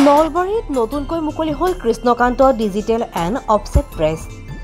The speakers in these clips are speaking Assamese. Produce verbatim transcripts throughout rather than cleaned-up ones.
নলবাৰীত নতুনকৈ মুকলি হ'ল Krishnakanta digital and offset press.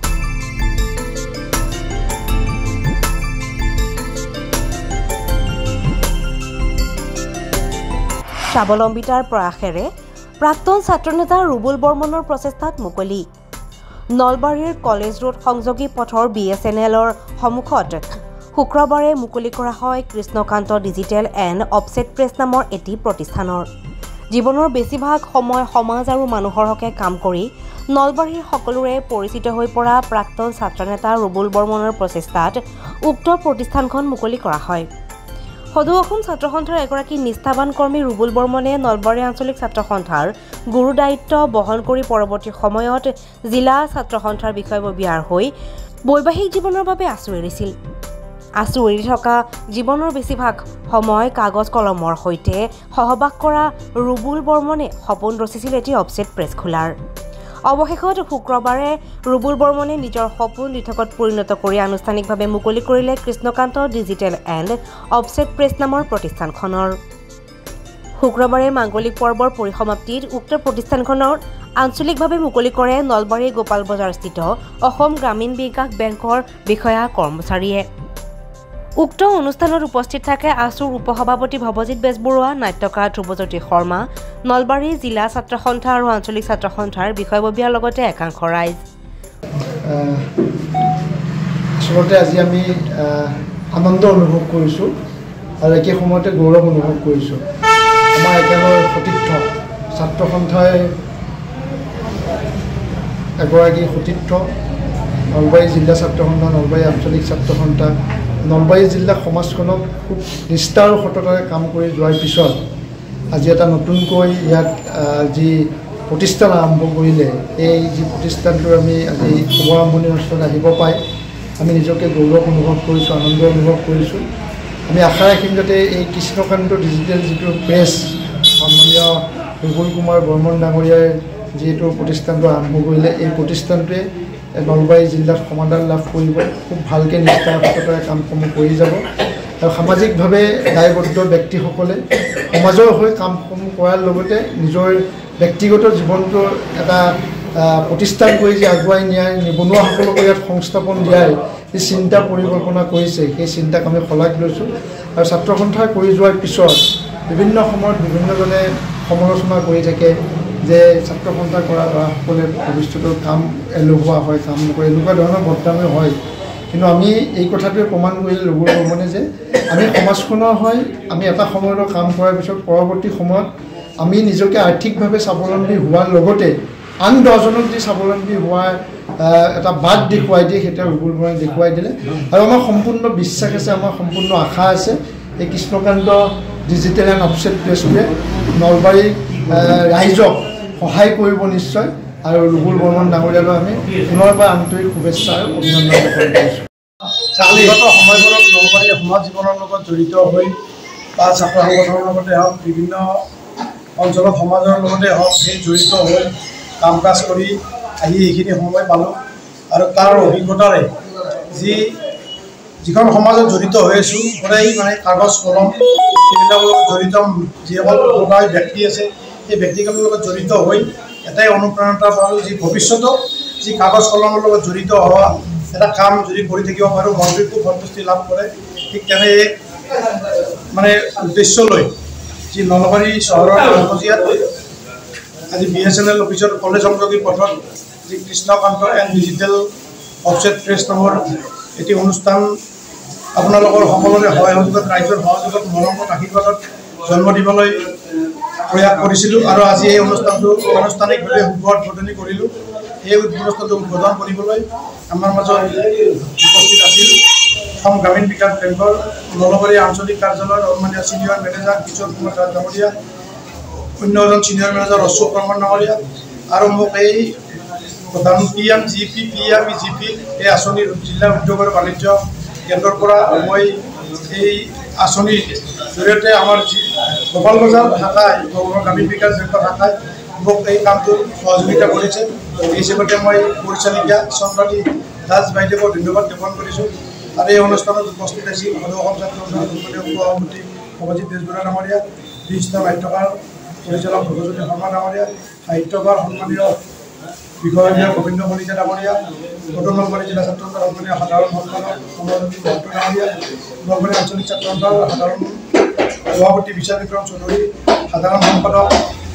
স্বাৱলম্বিতাৰ প্ৰয়াসেৰে প্ৰাক্তন ছাত্ৰনেতা ৰুবুল বৰ্মনৰ প্ৰচেষ্টাত মুকলি। নলবাৰীৰ কলেজ ৰোড সংযোগী পথৰ বি এছ এন এলৰ সন্মুখত শুক্ৰবাৰে মুকলি কৰা হয় Krishnakanta digital and offset press নামৰ এটি প্ৰতিষ্ঠানৰ। জীৱনৰ বেছিভাগ সময় সমাজ আৰু মানুহৰ হকে কাম কৰি নলবাৰীৰ সকলোৰে পৰিচিত হৈ পৰা প্ৰাক্তন ছাত্ৰনেতা ৰুবুল বৰ্মনৰ প্ৰচেষ্টাত উক্ত প্ৰতিষ্ঠানখন মুকলি কৰা হয়। সদৌ অসম ছাত্ৰ সন্থাৰ এগৰাকী নিষ্ঠাবান কৰ্মী ৰুবুল বৰ্মনে নলবাৰী আঞ্চলিক ছাত্ৰ সন্থাৰ গুৰু দায়িত্ব বহন কৰি পৰৱৰ্তী সময়ত জিলা ছাত্ৰ সন্থাৰ বিষয়ববীয়াৰ হৈ বৈবাহিক জীৱনৰ বাবে আঁচু এৰিছিল। আঁচু এৰি থকা জীৱনৰ বেছিভাগ সময় কাগজ কলমৰ সৈতে সহবাস কৰা ৰুবুল বৰ্মনে সপোন ৰচিছিল এটি অফছেট প্ৰেছ খোলাৰ। অৱশেষত শুক্ৰবাৰে ৰুবুল বৰ্মনে নিজৰ সপোন দিঠকত পৰিণত কৰি আনুষ্ঠানিকভাৱে মুকলি কৰিলে Krishnakanta digital and offset press নামৰ প্ৰতিষ্ঠানখনৰ। শুক্ৰবাৰে মাংগলিক পৰ্বৰ পৰিসমাপ্তিত উক্ত প্ৰতিষ্ঠানখনৰ আঞ্চলিকভাৱে মুকলি কৰে নলবাৰী গোপাল বজাৰস্থিত অসম গ্ৰামীণ বিকাশ বেংকৰ বিষয়া কৰ্মচাৰীয়ে। উক্ত অনুষ্ঠানত উপস্থিত থাকে আছুৰ উপসভাপতি ভৱজিৎ বেজবৰুৱা, নাট্যকাৰ ধ্ৰুৱজ্যোতি শৰ্মা, নলবাৰী জিলা ছাত্ৰ সন্থা আৰু আঞ্চলিক ছাত্ৰ সন্থাৰ বিষয়ববীয়াৰ লগতে একাংশ ৰাইজ। আচলতে আজি আমি আনন্দ অনুভৱ কৰিছোঁ আৰু একে সময়তে গৌৰৱ অনুভৱ কৰিছোঁ। আমাৰ একেবাৰে সতীৰ্থ ছাত্ৰ সন্থাই এগৰাকী সতীৰ্থ নলবাৰী জিলা ছাত্ৰ সন্থা, নলবাৰী আঞ্চলিক ছাত্ৰ সন্থা, নলবাৰী জিলা সমাজখনক খুব নিষ্ঠা আৰু সততাৰে কাম কৰি যোৱাৰ পিছত আজি এটা নতুনকৈ ইয়াত যি প্ৰতিষ্ঠান আৰম্ভ কৰিলে, এই যি প্ৰতিষ্ঠানটোৰ আমি আজি শুভাৰম্ভণি অনুষ্ঠানত আহিব পাই আমি নিজকে গৌৰৱ অনুভৱ কৰিছোঁ, আনন্দ অনুভৱ কৰিছোঁ। আমি আশা ৰাখিম যাতে এই কৃষ্ণকান্ত ডিজিটেল যিটো প্ৰেছ সন্মানীয় ৰুবুল কুমাৰ বৰ্মন ডাঙৰীয়াই যিটো প্ৰতিষ্ঠানটো আৰম্ভ কৰিলে, এই প্ৰতিষ্ঠানটোৱে নলবাৰী জিলাত সমাধান লাভ কৰিব, খুব ভালকৈ নিষ্ঠা সততাৰে কামসমূহ কৰি যাব আৰু সামাজিকভাৱে দায়বদ্ধ ব্যক্তিসকলে সমাজৰ হৈ কামসমূহ কৰাৰ লগতে নিজৰ ব্যক্তিগত জীৱনটো এটা প্ৰতিষ্ঠান কৰি যে আগুৱাই নিয়াই নিবনুৱাসকলকো ইয়াত সংস্থাপন দিয়াৰ যি চিন্তা পৰিকল্পনা কৰিছে, সেই চিন্তাক আমি শলাগ লৈছোঁ। আৰু ছাত্ৰ সন্থা কৰি যোৱাৰ পিছত বিভিন্ন সময়ত বিভিন্নজনে সমালোচনা কৰি থাকে যে ছাত্ৰ সন্থা কৰা ল'ৰাসকলে ভৱিষ্যতৰ কাম এলেহুৱা হয়, কাম নকৰে, এনেকুৱা ধৰণৰ বদনামী হয়। কিন্তু আমি এই কথাটোৱে প্ৰমাণ কৰিলে ৰুবুল বৰ্মনে যে আমি সমাজখনৰ হয় আমি এটা সময়লৈ কাম কৰাৰ পিছত পৰৱৰ্তী সময়ত আমি নিজকে আৰ্থিকভাৱে স্বাৱলম্বী হোৱাৰ লগতে আন দহজনক যি স্বাৱলম্বী হোৱাৰ এটা বাট দেখুৱাই দিয়ে, সেইটো ৰুবুল বৰ্মনে দেখুৱাই দিলে। আৰু আমাৰ সম্পূৰ্ণ বিশ্বাস আছে, আমাৰ সম্পূৰ্ণ আশা আছে এই কৃষ্ণকান্ত ডিজিটেল এণ্ড অফছেট প্ৰেছটোৱে নলবাৰী ৰাইজক সহায় কৰিব নিশ্চয়। আৰু ৰুবুল বৰ্মন ডাঙৰীয়ালৈ আমি পুনৰবাৰ আন্তৰিক শুভেচ্ছা আৰু অভিনন্দন জ্ঞাপন কৰিছোঁ। বিগত সময়বোৰত নলবাৰীৰ সমাজ জীৱনৰ লগত জড়িত হৈ বা ছাত্ৰ সংগঠনৰ লগতে হওক, বিভিন্ন অঞ্চলত সমাজৰ লগতে হওক, সেই জড়িত হৈ কাম কাজ কৰি আহি এইখিনি সময় পালোঁ। আৰু তাৰ অভিজ্ঞতাৰে যি যিখন সমাজত জড়িত হৈ আছোঁ, সদায় মানে কাগজ কলম এইবিলাকৰ লগত জড়িত যিসকল প্ৰকাৰী ব্যক্তি আছে, সেই ব্যক্তিসকলৰ লগত জড়িত হৈ এটাই অনুপ্ৰেৰণা পালোঁ, যি ভৱিষ্যতত যি কাগজ কলমৰ লগত জড়িত হোৱা এটা কাম যদি কৰি থাকিব পাৰোঁ মনটোৱে খুব সন্তুষ্টি লাভ কৰে। ঠিক তেনে মানে উদ্দেশ্য লৈ যি নলবাৰী চহৰৰ মজিয়াত আজি বি এছ এন এল অফিচৰ কলেজ সংযোগী পথত যি Krishnakanta and digital offset press নামৰ এটি অনুষ্ঠান আপোনালোকৰ সকলোৰে সহযোগত, ৰাইজৰ সহযোগত, মৰমত, আশীৰ্বাদত জন্ম দিবলৈ প্ৰয়াস কৰিছিলোঁ। আৰু আজি এই অনুষ্ঠানটো আনুষ্ঠানিকভাৱে শুভ উদ্বোধনী কৰিলোঁ। এই অনুষ্ঠানটো উদ্বোধন কৰিবলৈ আমাৰ মাজত উপস্থিত আছিল অসম গ্ৰামীণ বিকাশ বেংকৰ নলবাৰী আঞ্চলিক কাৰ্যালয়ৰ সন্মানীয় ছিনিয়ৰ মেনেজাৰ কিশোৰ কুমাৰ দাস ডাঙৰীয়া, অন্য এজন ছিনিয়ৰ মেনেজাৰ অশোক বৰ্মন ডাঙৰীয়া, আৰু মোক এই প্ৰধান P M G P P M E G P এই আঁচনিৰ জিলা উদ্যোগ আৰু বাণিজ্য কেন্দ্ৰৰ পৰা মই এই আঁচনিৰ জৰিয়তে আমাৰ যি গোপাল বজাৰ শাখাই গ্ৰামীণ বিকাশ বেংকৰ শাখাই মোক এই কামটোৰ সহযোগিতা কৰিছে। এই হিচাপতে মই পৰিচালিকা চন্দ্ৰানী দাস বাইদেউক ধন্যবাদ জ্ঞাপন কৰিছোঁ। আৰু এই অনুষ্ঠানত উপস্থিত আছিল সদৌ অসম ছাত্ৰ সন্থাৰ সভাপতি ভৱজিৎ বেজবৰুৱা ডাঙৰীয়া, বিশিষ্ট নাট্যকাৰ পৰিচালক ধ্ৰুৱজ্যোতি শৰ্মা ডাঙৰীয়া, সাহিত্যকাৰ সন্মানীয় বিষয়ববীয়া গোবিন্দ কলিতা ডাঙৰীয়া, উত্তৰ নলবাৰী জিলা ছাত্ৰ সন্থাৰ সন্মানীয় সাধাৰণ সম্পাদক কমলজ্যোতি মহন্ত ডাঙৰীয়া, নলবাৰী আঞ্চলিক ছাত্ৰ সন্থাৰ সাধাৰণ সভাপতি বিচাৰ বিক্ৰম চৌধুৰী, সাধাৰণ সম্পাদক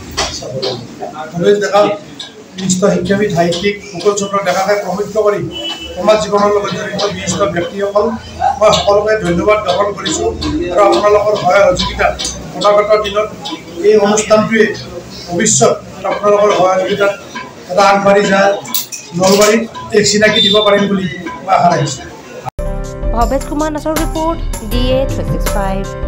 ভৱেশ ডেকা, বিশিষ্ট শিক্ষাবিদ সাহিত্যিক মুকুল চন্দ্ৰ ডেকাকে প্ৰমুখ্য কৰি সমাজ জীৱনৰ লগত জড়িত বিশিষ্ট ব্যক্তিসকল মই সকলোকে ধন্যবাদ জ্ঞাপন কৰিছোঁ আৰু আপোনালোকৰ সহায় সহযোগিতাত অনাগত দিনত এই অনুষ্ঠানটোৱে ভৱিষ্যত আপোনালোকৰ সহযোগিতাত এটা আগবাঢ়ি যায় নলবাৰীত এক চিনাকি দিব পাৰিম বুলি মই আশা ৰাখিছোঁ। ভৱেশ কুমাৰ নাথৰ report D A three six five.